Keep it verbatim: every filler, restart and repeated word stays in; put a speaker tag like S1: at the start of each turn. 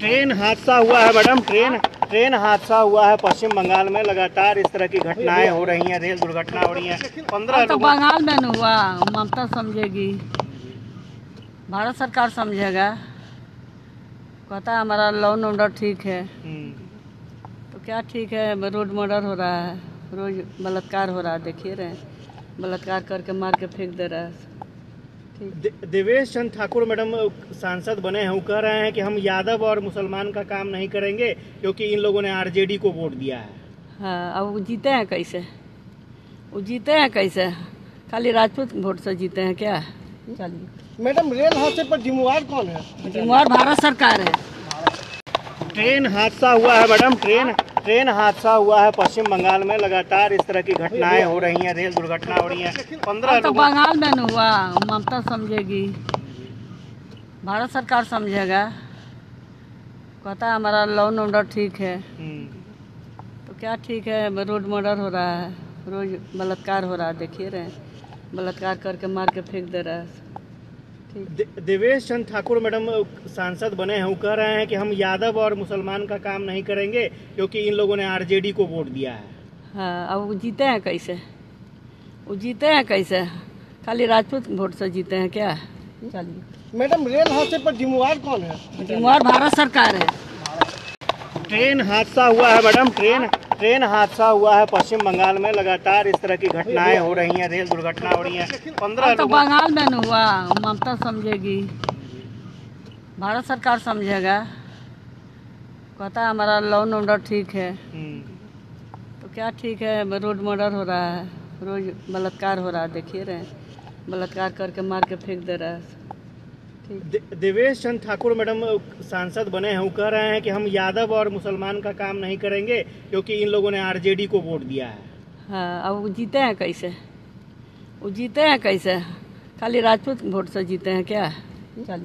S1: Train हादसा हुआ है मैडम। ट्रेन ट्रेन हादसा हुआ है पश्चिम बंगाल में। लगातार इस तरह की घटनाएं हो रही हैं, रेल दुर्घटना हो रही हैं। पंद्रह
S2: तो बंगाल में न हुआ, ममता समझेगी, भारत सरकार समझेगा, कहता है हमारा लॉ एंड ऑर्डर ठीक है। तो क्या ठीक है, रोड मर्डर हो रहा है, रोज बलात्कार हो रहा है, देखिए रहे बलात्कार करके मार के फेंक दे रहा है।
S1: दे, देवेश चंद्र ठाकुर मैडम सांसद बने हैं, वो कह रहे हैं कि हम यादव और मुसलमान का काम नहीं करेंगे क्योंकि इन लोगों ने आरजेडी को वोट दिया है।
S2: हाँ, अब वो जीते हैं कैसे? वो जीते हैं कैसे? खाली राजपूत वोट से जीते हैं क्या? चलिए
S3: मैडम, रेल हादसे पर जिम्मेवार कौन है?
S2: जिम्मेवार भारत सरकार है।
S1: ट्रेन हादसा हुआ है मैडम। ट्रेन ट्रेन हादसा हुआ है पश्चिम बंगाल में। लगातार इस तरह की घटनाएं हो रही हैं, रेल दुर्घटना हो रही हैं। पंद्रह
S2: तो बंगाल में न हुआ, ममता समझेगी, भारत सरकार समझेगा, कहता है हमारा लॉ एंड ऑर्डर ठीक है। तो क्या ठीक है, रोड मर्डर हो रहा है, रोज बलात्कार हो रहा है, देखिए रहे बलात्कार करके मार के फेंक दे रहा है।
S1: दे, देवेश चंद्र ठाकुर मैडम सांसद बने हैं, वो कह रहे हैं कि हम यादव और मुसलमान का काम नहीं करेंगे क्योंकि इन लोगों ने आरजेडी को वोट दिया है।
S2: हाँ, अब वो जीते हैं कैसे? वो जीते हैं कैसे? खाली राजपूत वोट से जीते हैं क्या? चलिए
S3: मैडम, रेल हादसे पर जिम्मेवार कौन है?
S2: जिम्मेवार भारत सरकार है।
S1: ट्रेन हादसा हुआ है मैडम। ट्रेन ट्रेन हादसा हुआ है पश्चिम बंगाल में। लगातार इस तरह की घटनाएं हो रही हैं, रेल दुर्घटना हो रही हैं। पंद्रह
S2: तो बंगाल में न हुआ, ममता समझेगी, भारत सरकार समझेगा, कहता है हमारा लॉ एंड ऑर्डर ठीक है। तो क्या ठीक है, रोड मर्डर हो रहा है, रोज बलात्कार हो रहा है, देखिए रहे बलात्कार करके मार के फेंक दे रहा है।
S1: दे, देवेश चंद्र ठाकुर मैडम सांसद बने हैं, वो कह रहे हैं कि हम यादव और मुसलमान का काम नहीं करेंगे क्योंकि इन लोगों ने आरजेडी को वोट दिया है।
S2: हाँ, अब वो जीते हैं कैसे? वो जीते हैं कैसे? खाली राजपूत वोट से जीते हैं क्या? चलिए।